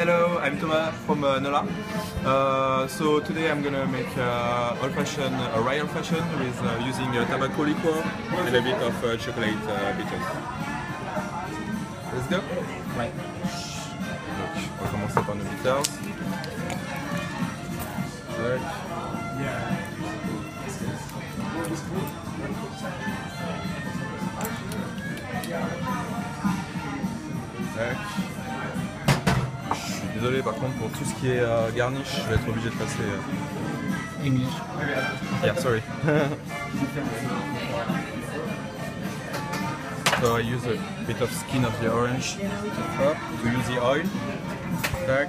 Hello, I'm Thomas from Nola. So today I'm gonna make old-fashioned, a rye old-fashioned with using tobacco liqueur and a bit of chocolate bitters. Let's go. Ouais. Donc, on va commencer par nos bitters. Tac. Tac. Désolé par contre pour tout ce qui est garnish, je vais être obligé de passer. English. Yeah, sorry. So I use a bit of skin of the orange to use the oil. Tac.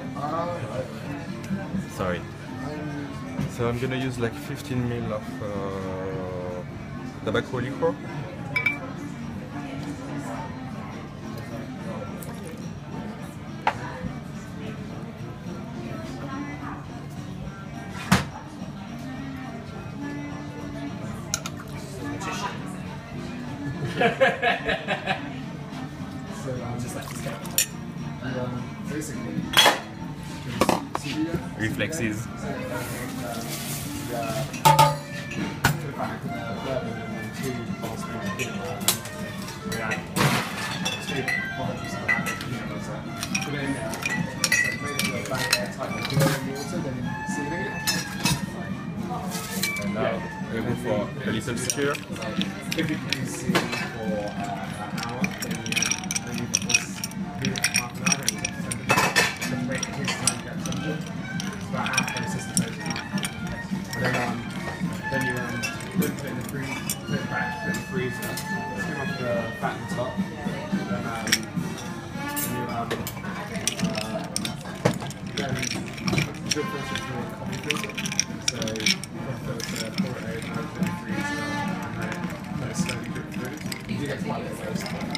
Sorry. So I'm gonna use like 15 ml of tobacco liqueur. So just like this guy. Basically, Reflexes. And now we go for a little stir. If you can see for an hour, then you put this heat half an hour and you wait for his time to get temperature. It's about half process the toast. And then you put it in the freezer, put it back, put it in the freezer, skim off the fat on top, then you good process for a coffee filter. So you put the pour it over, open the freezer, and then slowly drip through. You do get quite a bit of toast.